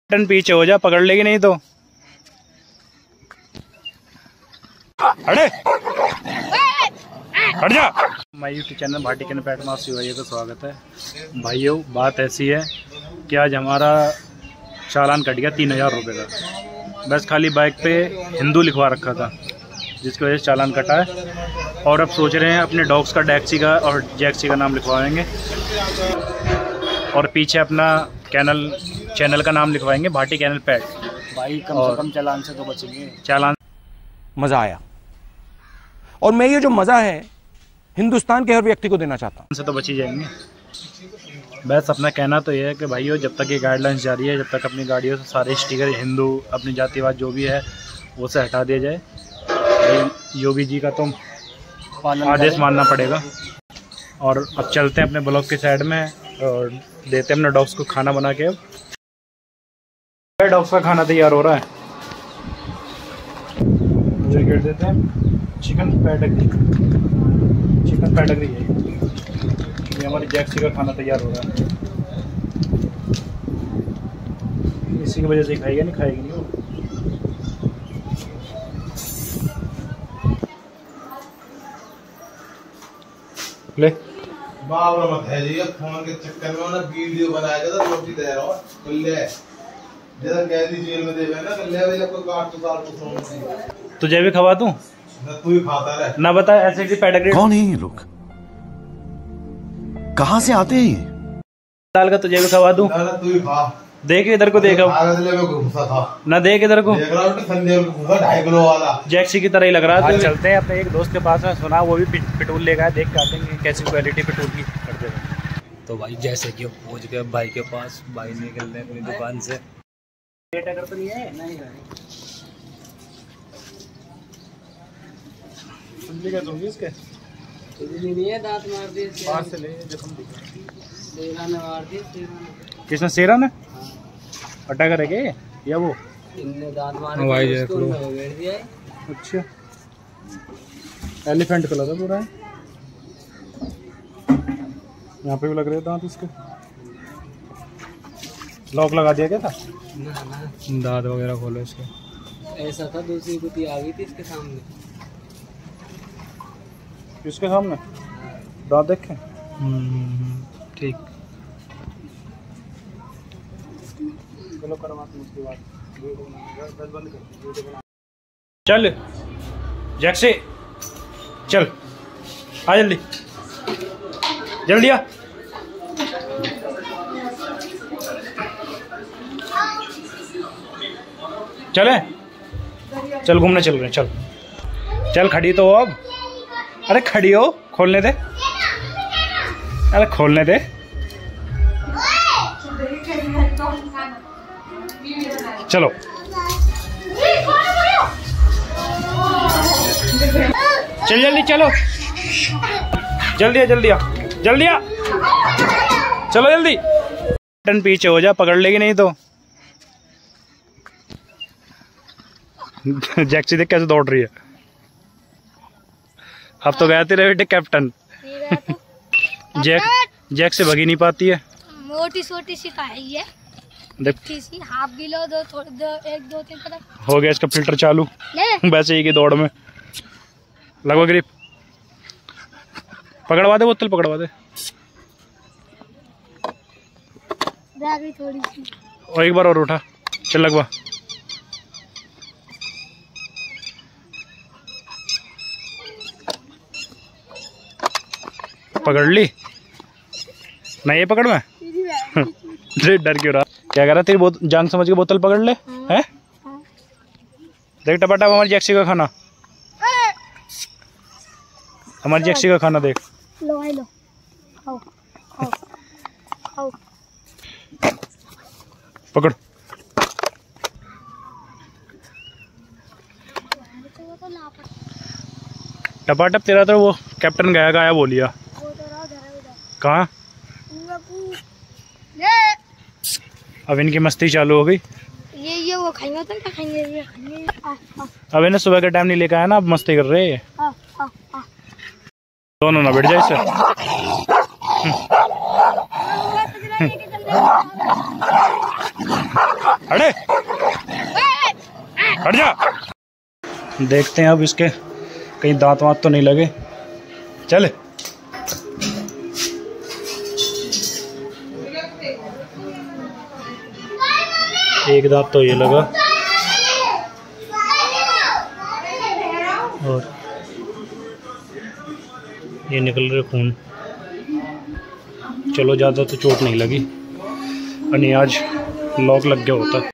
Ton पीछे हो जा, पकड़ लेगी नहीं तो। अरे हट जा। हमारे यूट्यूब चैनल भाटी कैनल पेट माफ भाइयों का स्वागत है। भाइयों बात ऐसी है कि आज हमारा चालान कट गया 3000 रुपये का। बस खाली बाइक पे हिंदू लिखवा रखा था, जिसकी वजह से चालान कटा है। और अब सोच रहे हैं अपने डॉग्स का डैक्सी का और जैक्सी का नाम लिखवाएंगे, और पीछे अपना चैनल का नाम लिखवाएंगे भाटी कैनल पेट। भाई कम से कम चालान से तो बचेंगे। चालान मज़ा आया, और मैं ये जो मज़ा है हिंदुस्तान के हर व्यक्ति को देना चाहता हूँ। से तो बच ही जाएंगे। बस अपना कहना तो ये है कि भाइयों जब तक ये गाइडलाइंस जारी है, जब तक अपनी गाड़ियों से सारे स्टिकर हिंदू अपनी जातिवाद जो भी है वो से हटा दिया जाए। योगी जी का तो आदेश मानना पड़ेगा। और अब चलते हैं अपने ब्लॉक के साइड में और देते हैं अपने डॉग्स को खाना बना के। अब डॉग्स का खाना तैयार हो रहा है, देते हैं चिकन पैटगरी है। ये हमारी जैक्सी का खाना तैयार हो रहा है। इसी की वजह से खाएगी नहीं वो। ले बाबरा मत है जी, फोन के चक्कर में ना वीडियो बनाया था रोटी दे रहा हूं कल्ले जरा कैदी जेल में देवे ना कल्ले वाले को काट तो साल को फोन तुझे भी खवा दूं ना, तू ही खाता रहे ना। बता ऐसे की पैडाग्री कौन है ये लोग, कहां से आते हैं ये? डाल का तुझे भी खवा दूं ना, तू ही खा। देख इधर को, देखा ना, देख इधर को, 2.5 किलो वाला जैक्सी की तरह ही लग रहा है। चलते हैं अपने एक दोस्त के पास में, सुना वो भी पिटूल लेगा, देख के आते हैं कैसी क्वालिटी पिटूल की करते हैं। तो भाई जैसे कि पहुंच गए भाई के पास, भाई निकल रहे अपनी दुकान से। अगर तो नहीं है नहीं इसके नहीं है, दांत मार दिए पास से ले, जख्म शेरा ने मार दिए। किसने? शेरा ने अटैक करेंगे या वो इनने दांत मारे उसको बैठ दिया है। अच्छा एलिफेंट कलर है पूरा है। यहाँ पे भी लग रहे हैं दांत इसके। लॉक लगा दिया क्या था? ना दांत वगैरह खोलो इसके। ऐसा था, दूसरी कुत्ती आ गई थी इसके सामने। इसके सामने दांत देखें। ठीक, चलो करवाते हैं उसके बाद। बंद कर। चल जैक्सी चल, आ जल्दी जल्दी आ। चले चल घूमने चल रहे हैं। चल चल खड़ी तो हो अब। अरे खड़ी हो, खोलने दे। अरे खोलने दे। चलो चल जल्दी, चलो जल्दी आ जल्दी आ जल्दी आ, चलो जल्दी। टन पीछे हो जा, पकड़ लेगी नहीं तो। जैक्सी देख कैसे दौड़ रही है। अब तो गया तेरे बेटे कैप्टन। जैक से भगी नहीं पाती है। मोटी छोटी सी खाई है, देख हाफ किलो दो 1-2-3 हो गया इसका फिल्टर चालू। वैसे ही की दौड़ में लगभग ग्रिप पकड़वा दे, बोतल पकड़वा दे थोड़ी सी। और एक बार और उठा, चल लगवा। पकड़ ली नहीं, ये पकड़ में डर क्यों रहा? क्या कह रहा? तेरी जान समझ के बोतल पकड़ ले। हैं? देख टपाटा हमारी जैक्सी का खाना, हमारी जैक्सी का खाना देख। लो भाई लो, खाओ खाओ खाओ। पकड़। टपाटप तेरा तो वो कैप्टन गया गाया बोलिया। कहाँ? अब इनकी मस्ती चालू हो गई। ये वो खाएंगे तो क्या खाएंगे? ये खाएंगे। अब इन्हें सुबह का टाइम नहीं लेकर आया ना, अब मस्ती कर रहे हैं। दोनों ना बैठ जाए इससे। अरे हट जा। देखते हैं अब इसके कहीं दांत वांत तो नहीं लगे। चल एक दांत तो ये लगा और ये निकल रहे खून। चलो ज़्यादा तो चोट नहीं लगी, और नहीं आज लॉक लग गया होता।